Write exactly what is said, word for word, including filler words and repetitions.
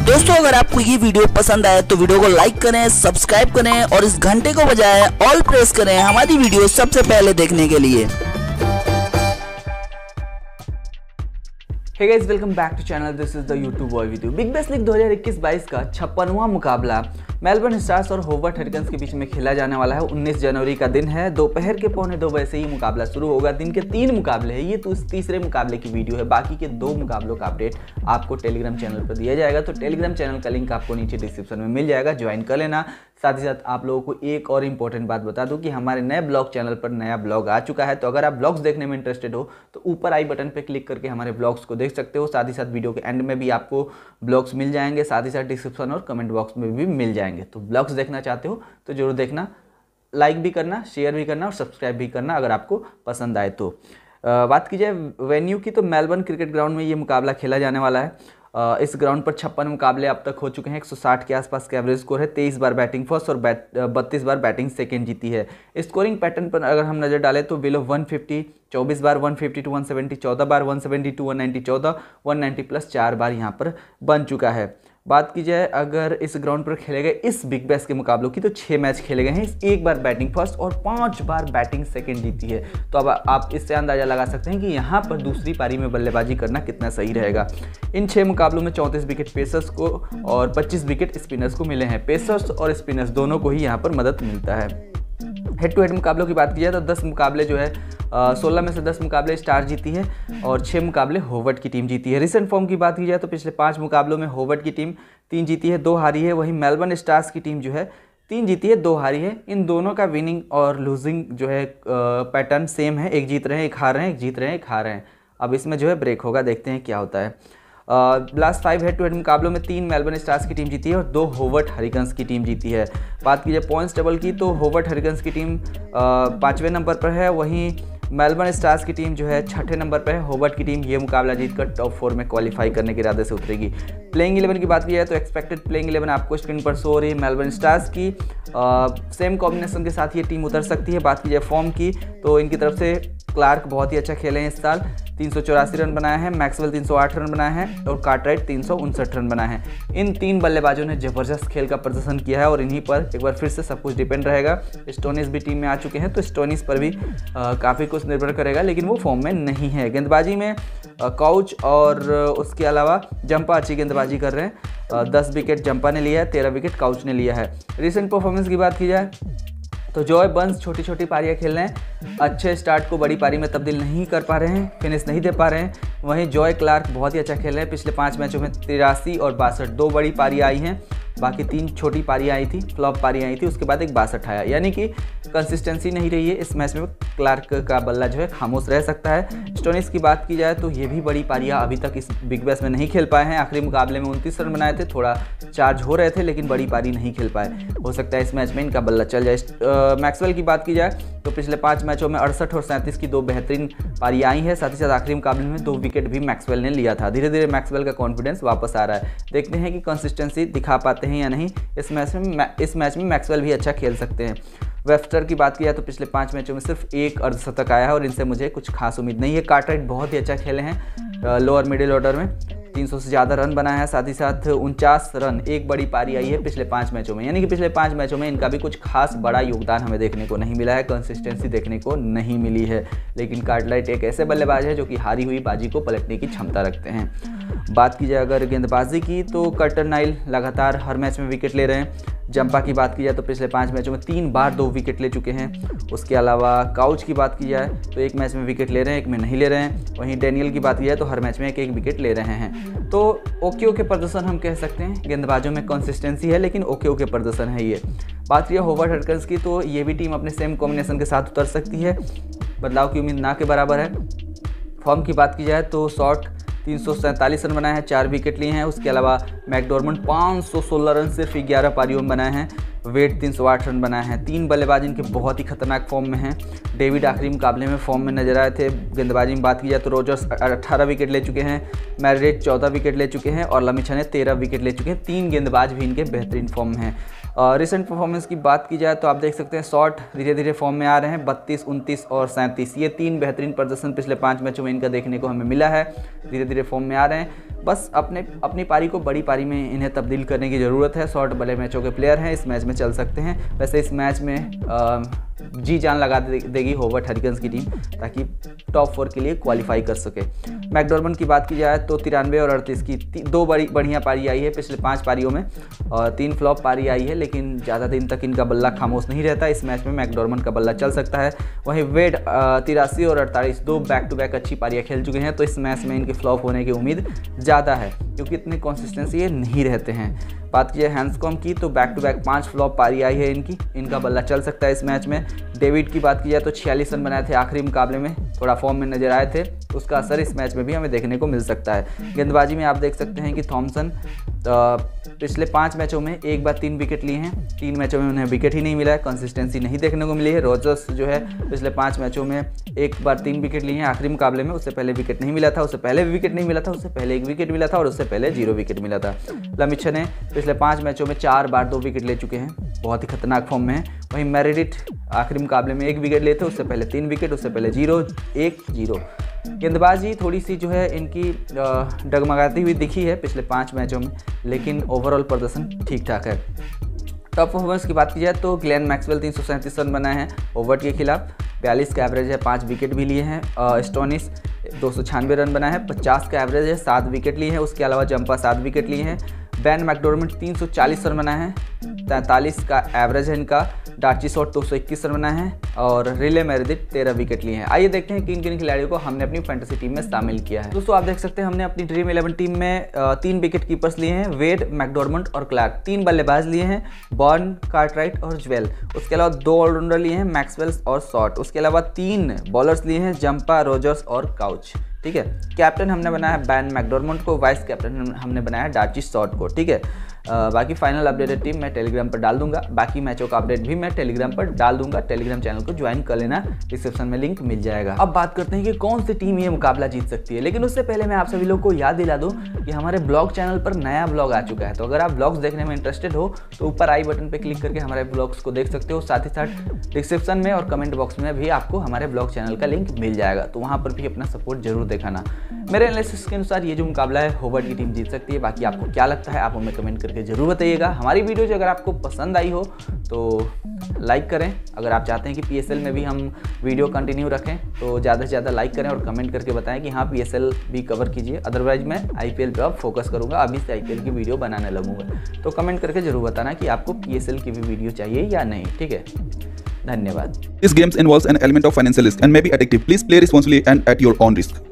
दोस्तों अगर आपको ये वीडियो पसंद आए तो वीडियो को लाइक करें, सब्सक्राइब करें और इस घंटे को बजाएं, ऑल प्रेस करें हमारी वीडियो सबसे पहले देखने के लिए। Hey guys, welcome back to channel. This is the YouTube boy with you. Big bash league दो हज़ार इक्कीस बाईस का छप्पनवां मुकाबला मेलबर्न स्टार्स और होवर्ट हरिकेन्स के बीच में खेला जाने वाला है। उन्नीस जनवरी का दिन है, दोपहर के पौने दो बजे से ही मुकाबला शुरू होगा। दिन के तीन मुकाबले हैं, ये तो इस तीसरे मुकाबले की वीडियो है। बाकी के दो मुकाबलों का अपडेट आपको टेलीग्राम चैनल पर दिया जाएगा, तो टेलीग्राम चैनल का लिंक आपको नीचे डिस्क्रिप्शन में मिल जाएगा, ज्वाइन कर लेना। साथ ही साथ आप लोगों को एक और इम्पोर्टेंट बात बता दूं कि हमारे नए ब्लॉग चैनल पर नया ब्लॉग आ चुका है, तो अगर आप ब्लॉग्स देखने में इंटरेस्टेड हो तो ऊपर आई बटन पर क्लिक करके हमारे ब्लॉग्स को देख सकते हो। साथ ही साथ वीडियो के एंड में भी आपको ब्लॉग्स मिल जाएंगे, साथ ही साथ डिस्क्रिप्शन और कमेंट बॉक्स में भी मिल जाएंगे। तो ब्लॉग्स देखना चाहते हो तो जरूर देखना, लाइक भी करना, शेयर भी करना और सब्सक्राइब भी करना अगर आपको पसंद आए तो। बात की जाए वेन्यू की तो मेलबर्न क्रिकेट ग्राउंड में ये मुकाबला खेला जाने वाला है। इस ग्राउंड पर छप्पन मुकाबले अब तक हो चुके हैं। एक सौ साठ के आसपास का एवरेज स्कोर है। तेईस बार बैटिंग फर्स्ट और बत्तीस बार बैटिंग सेकेंड जीती है। स्कोरिंग पैटर्न पर अगर हम नज़र डालें तो बिलो एक सौ पचास चौबीस बार, एक सौ पचास टू एक सौ सत्तर चौदह बार, एक सौ सत्तर टू एक सौ नब्बे चौदह, एक सौ नब्बे प्लस चार बार यहाँ पर बन चुका है। बात की जाए अगर इस ग्राउंड पर खेले गए इस बिग बैश के मुकाबलों की तो छः मैच खेले गए हैं। एक बार बैटिंग फर्स्ट और पांच बार बैटिंग सेकंड जीती है। तो अब आप इससे अंदाजा लगा सकते हैं कि यहाँ पर दूसरी पारी में बल्लेबाजी करना कितना सही रहेगा। इन छः मुकाबलों में चौंतीस विकेट पेसर्स को और पच्चीस विकेट स्पिनर्स को मिले हैं। पेसर्स और स्पिनर्स दोनों को ही यहाँ पर मदद मिलता है। हेड टू हेड मुकाबलों की बात की जाए तो दस मुकाबले जो है सोलह में से दस मुकाबले स्टार जीती है और छः मुकाबले होवर्ट की टीम जीती है। रिसेंट फॉर्म की बात की जाए तो पिछले पाँच मुकाबलों में होवर्ट की टीम तीन जीती है, दो हारी है। वहीं मेलबर्न स्टार्स की टीम जो है तीन जीती है, दो हारी है। इन दोनों का विनिंग और लूजिंग जो है पैटर्न सेम है, एक जीत रहे हैं एक हार रहे हैं, एक जीत रहे हैं एक हार रहे हैं। अब इसमें जो है ब्रेक होगा, देखते हैं क्या होता है। Last five head to head मुकाबलों में तीन मेलबर्न स्टार्स की टीम जीती है और दो होवर्ट हरिकेन्स की टीम जीती है। बात की जाए पॉइंट्स टेबल की तो होवर्ट हरिकेन्स की टीम पाँचवें नंबर पर है, वहीं मेलबर्न स्टार्स की टीम जो है छठे नंबर पर है। होवर्ट की टीम ये मुकाबला जीतकर टॉप फोर में क्वालिफाई करने के इरादे से उतरेगी। प्लेइंग इलेवन की बात की जाए तो एक्सपेक्टेड प्लेइंग इलेवन आपको स्क्रीन पर शो हो रही है। मेलबर्न स्टार्स की सेम कॉम्बिनेशन के साथ ये टीम उतर सकती है। बात की जाए फॉर्म की तो इनकी तरफ से क्लार्क बहुत ही अच्छा खेले हैं इस साल, तीन सौ चौरासी रन बनाए हैं। मैक्सवेल तीन सौ आठ रन बनाए हैं और कार्टराइट तीन सौ उनसठ रन बनाए हैं। इन तीन बल्लेबाजों ने जबरदस्त खेल का प्रदर्शन किया है और इन्हीं पर एक बार फिर से सब कुछ डिपेंड रहेगा। स्टोनिस भी टीम में आ चुके हैं तो स्टोनिस पर भी काफ़ी कुछ निर्भर करेगा, लेकिन वो फॉर्म में नहीं है। गेंदबाजी में काउच और उसके अलावा जंपा अच्छी गेंदबाजी कर रहे हैं। दस विकेट जंपा ने लिया है, तेरह विकेट काउच ने लिया है। रिसेंट परफॉर्मेंस की बात की जाए तो जॉय बर्न्स छोटी छोटी पारियां खेल रहे हैं, अच्छे स्टार्ट को बड़ी पारी में तब्दील नहीं कर पा रहे हैं, फिनिश नहीं दे पा रहे हैं। वहीं जॉय क्लार्क बहुत ही अच्छा खेल रहे हैं। पिछले पाँच मैचों में तिरासी और बासठ, दो बड़ी पारियां आई हैं, बाकी तीन छोटी पारियां आई थी, फ्लॉप पारियां आई थी, उसके बाद एक बासठ आया, यानी कि कंसिस्टेंसी नहीं रही है। इस मैच में क्लार्क का बल्ला जो है खामोश रह सकता है। स्टोनिस की बात की जाए तो ये भी बड़ी पारियां अभी तक इस बिग बैश में नहीं खेल पाए हैं। आखिरी मुकाबले में उनतीस रन बनाए थे, थोड़ा चार्ज हो रहे थे लेकिन बड़ी पारी नहीं खेल पाए। हो सकता है इस मैच में इनका बल्ला चल जाए। मैक्सवेल की बात की जाए तो पिछले पाँच मैचों में अड़सठ और सैंतीस की दो बेहतरीन पारियां आई हैं। साथ ही साथ आखिरी मुकाबले में दो विकेट भी मैक्सवेल ने लिया था। धीरे धीरे मैक्सवेल का कॉन्फिडेंस वापस आ रहा है, देखते हैं कि कंसिस्टेंसी दिखा पाते हैं या नहीं। इस मैच में इस मैच में मैक्सवेल भी अच्छा खेल सकते हैं। वेबस्टर की बात की जाए तो पिछले पाँच मैचों में सिर्फ एक अर्धशतक आया है और इनसे मुझे कुछ खास उम्मीद नहीं है। कार्टराइट बहुत ही अच्छा खेले हैं लोअर मिडिल ऑर्डर में, तीन सौ से ज़्यादा रन बनाया है। साथ ही साथ उनचास रन, एक बड़ी पारी आई है पिछले पाँच मैचों में, यानी कि पिछले पाँच मैचों में इनका भी कुछ खास बड़ा योगदान हमें देखने को नहीं मिला है, कंसिस्टेंसी देखने को नहीं मिली है। लेकिन कार्टराइट एक ऐसे बल्लेबाज है जो कि हारी हुई बाजी को पलटने की क्षमता रखते हैं। बात की जाए अगर गेंदबाजी की तो कर्टन नाइल लगातार हर मैच में विकेट ले रहे हैं। जंपा की बात की जाए तो पिछले पाँच मैचों में तीन बार दो विकेट ले चुके हैं। उसके अलावा काउच की बात की जाए तो एक मैच में विकेट ले रहे हैं, एक में नहीं ले रहे हैं। वहीं डैनियल की बात की जाए तो हर मैच में एक एक विकेट ले रहे हैं। तो ओके ओके प्रदर्शन हम कह सकते हैं। गेंदबाजों में कंसिस्टेंसी है लेकिन ओके ओके प्रदर्शन है ये। बात की होवर्ट हरिकेन्स की तो ये भी टीम अपने सेम कॉम्बिनेशन के साथ उतर सकती है, बदलाव की उम्मीद ना के बराबर है। फॉर्म की बात की जाए तो शॉर्ट तीन सौ सैंतालीस रन बनाए हैं, चार विकेट लिए हैं। उसके अलावा मैकडॉर्मंड पाँच सौ सोलह रन सिर्फ ग्यारह पारियों में बनाए हैं। वेट तीन सौ आठ रन बनाए हैं। तीन बल्लेबाज इनके बहुत ही खतरनाक फॉर्म में हैं। डेविड आखिरी मुकाबले में फॉर्म में नजर आए थे। गेंदबाजी में बात की जाए तो रोजर्स अठारह विकेट ले चुके हैं, मैरिट चौदह विकेट ले चुके हैं और लमिछा ने तेरह विकेट ले चुके हैं। तीन गेंदबाज भी इनके बेहतरीन फॉर्म में हैं। रिसेंट परफॉर्मेंस की बात की जाए तो आप देख सकते हैं शॉट धीरे धीरे फॉर्म में आ रहे हैं। बत्तीस, उनतीस और सैंतीस, ये तीन बेहतरीन प्रदर्शन पिछले पाँच मैचों में इनका देखने को हमें मिला है। धीरे धीरे फॉर्म में आ रहे हैं। बस अपने अपनी पारी को बड़ी पारी में इन्हें तब्दील करने की ज़रूरत है। शॉर्ट बड़े मैचों के प्लेयर हैं, इस मैच में चल सकते हैं। वैसे इस मैच में आ, जी जान लगा दे, देगी होवर्ट हरिकेन्स की टीम, ताकि टॉप फोर के लिए क्वालिफाई कर सके। मैकडॉर्मंड की बात की जाए तो तिरानवे और अड़तीस की दो बड़ी बढ़िया पारी आई है पिछले पाँच पारियों में, और तीन फ्लॉप पारी आई है, लेकिन ज़्यादा दिन तक इनका बल्ला खामोश नहीं रहता। इस मैच में मैकडॉर्मंड का बल्ला चल सकता है। वहीं वेड तिरासी और अड़तालीस दो बैक टू बैक अच्छी पारियाँ खेल चुके हैं, तो इस मैच में इनके फ्लॉप होने की उम्मीद ज़्यादा है, क्योंकि इतनी कंसिस्टेंसी ये नहीं रहते हैं। बात की जाए हैंड्सकॉम्ब की तो बैक टू बैक पाँच फ्लॉप पारी आई है इनकी, इनका बल्ला चल सकता है इस मैच में। डेविड की बात की जाए तो छियालीस रन बनाए थे आखिरी मुकाबले में, थोड़ा फॉर्म में नजर आए थे, उसका असर इस मैच में भी हमें देखने को मिल सकता है। गेंदबाजी में आप देख सकते हैं कि थॉमसन पिछले पाँच मैचों में एक बार तीन विकेट लिए हैं, तीन मैचों में उन्हें विकेट ही नहीं मिला है, कंसिस्टेंसी नहीं देखने को मिली है। रोजर्स जो है पिछले पाँच मैचों में एक बार तीन विकेट लिए हैं आखिरी मुकाबले में, उससे पहले विकेट नहीं मिला था, उससे पहले भी विकेट नहीं मिला था, उससे पहले एक विकेट मिला था और उससे पहले जीरो विकेट मिला था। लमिच्छे ने पिछले पाँच मैचों में चार बार दो विकेट ले चुके हैं, बहुत ही खतरनाक फॉर्म में है। वहीं मेरेडिथ आखिरी मुकाबले में एक विकेट लेते, उससे पहले तीन विकेट, उससे पहले जीरो एक जीरो। गेंदबाजी थोड़ी सी जो है इनकी डगमगाती हुई दिखी है पिछले पाँच मैचों में, लेकिन ओवरऑल प्रदर्शन ठीक ठाक है। टॉप परफॉर्मेंस की बात की जाए तो ग्लेन मैक्सवेल तीन सौ सैंतीस रन बनाए हैं होवर्ट के खिलाफ, बयालीस का एवरेज है, पाँच विकेट भी लिए हैं। स्टोनिस दो सौ छियानवे रन बनाए हैं, पचास का एवरेज है, सात विकेट लिए हैं। उसके अलावा जंपा सात विकेट लिए हैं। बैन मैकडॉर्मंड तीन सौ चालीस रन बनाए हैं, तैंतालीस का एवरेज है इनका। डार्ची शॉट दो सौ इक्कीस रन बनाए हैं और रिले मेरेडिथ तेरह विकेट लिए हैं। आइए देखते हैं किन किन खिलाड़ियों को हमने अपनी फैंटेसी टीम में शामिल किया है। दोस्तों आप देख सकते हैं हमने अपनी ड्रीम इलेवन टीम में तीन विकेट कीपर्स लिए हैं, वेड, मैकडॉर्मंड और क्लार्क। तीन बल्लेबाज लिए हैं, बॉर्न, कार्टराइट और ज्वेल। उसके अलावा दो ऑलराउंडर लिए हैं, मैक्सवेल्स और शॉट। उसके अलावा तीन बॉलर्स लिए हैं, जंपा, रोजर्स और काउच। ठीक है, कैप्टन हमने बनाया बैन मैकडॉर्मंड को, वाइस कैप्टन हमने बनाया डार्ची शॉट को। ठीक है, आ, बाकी फाइनल अपडेटेड टीम मैं टेलीग्राम पर डाल दूंगा, बाकी मैचों का अपडेट भी मैं टेलीग्राम पर डाल दूंगा। टेलीग्राम चैनल को ज्वाइन कर लेना, डिस्क्रिप्शन में लिंक मिल जाएगा। अब बात करते हैं कि कौन सी टीम ये मुकाबला जीत सकती है, लेकिन उससे पहले मैं आप सभी लोग को याद दिला दूं कि हमारे ब्लॉग चैनल पर नया ब्लॉग आ चुका है, तो अगर आप ब्लॉग्स देखने में इंटरेस्टेड हो तो ऊपर आई बटन पर क्लिक करके हमारे ब्लॉग्स को देख सकते हो। साथ ही साथ डिस्क्रिप्शन में और कमेंट बॉक्स में भी आपको हमारे ब्लॉग चैनल का लिंक मिल जाएगा, तो वहाँ पर भी अपना सपोर्ट जरूर दिखाना। मेरे एनालिसिस के अनुसार ये जो मुकाबला है होवर्ट की टीम जीत सकती है। बाकी आपको क्या लगता है आप हमें कमेंट करके जरूर बताइएगा। हमारी वीडियो जो अगर आपको पसंद आई हो तो लाइक करें। अगर आप चाहते हैं कि पीएसएल में भी हम वीडियो कंटिन्यू रखें तो ज़्यादा से ज़्यादा लाइक करें और कमेंट करके बताएं कि हाँ पीएसएल भी कवर कीजिए। अदरवाइज मैं आईपीएल पे अब फोकस करूँगा, अभी से आईपीएल की वीडियो बनाने लगूंगा। तो कमेंट करके जरूर बताना कि आपको पीएसएल की भी वीडियो चाहिए या नहीं। ठीक है, धन्यवाद। These games involves an element of financial risk and may be addictive. Please play responsibly and at your own risk.